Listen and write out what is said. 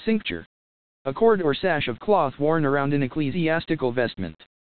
Cincture. A cord or sash of cloth worn around an ecclesiastical vestment.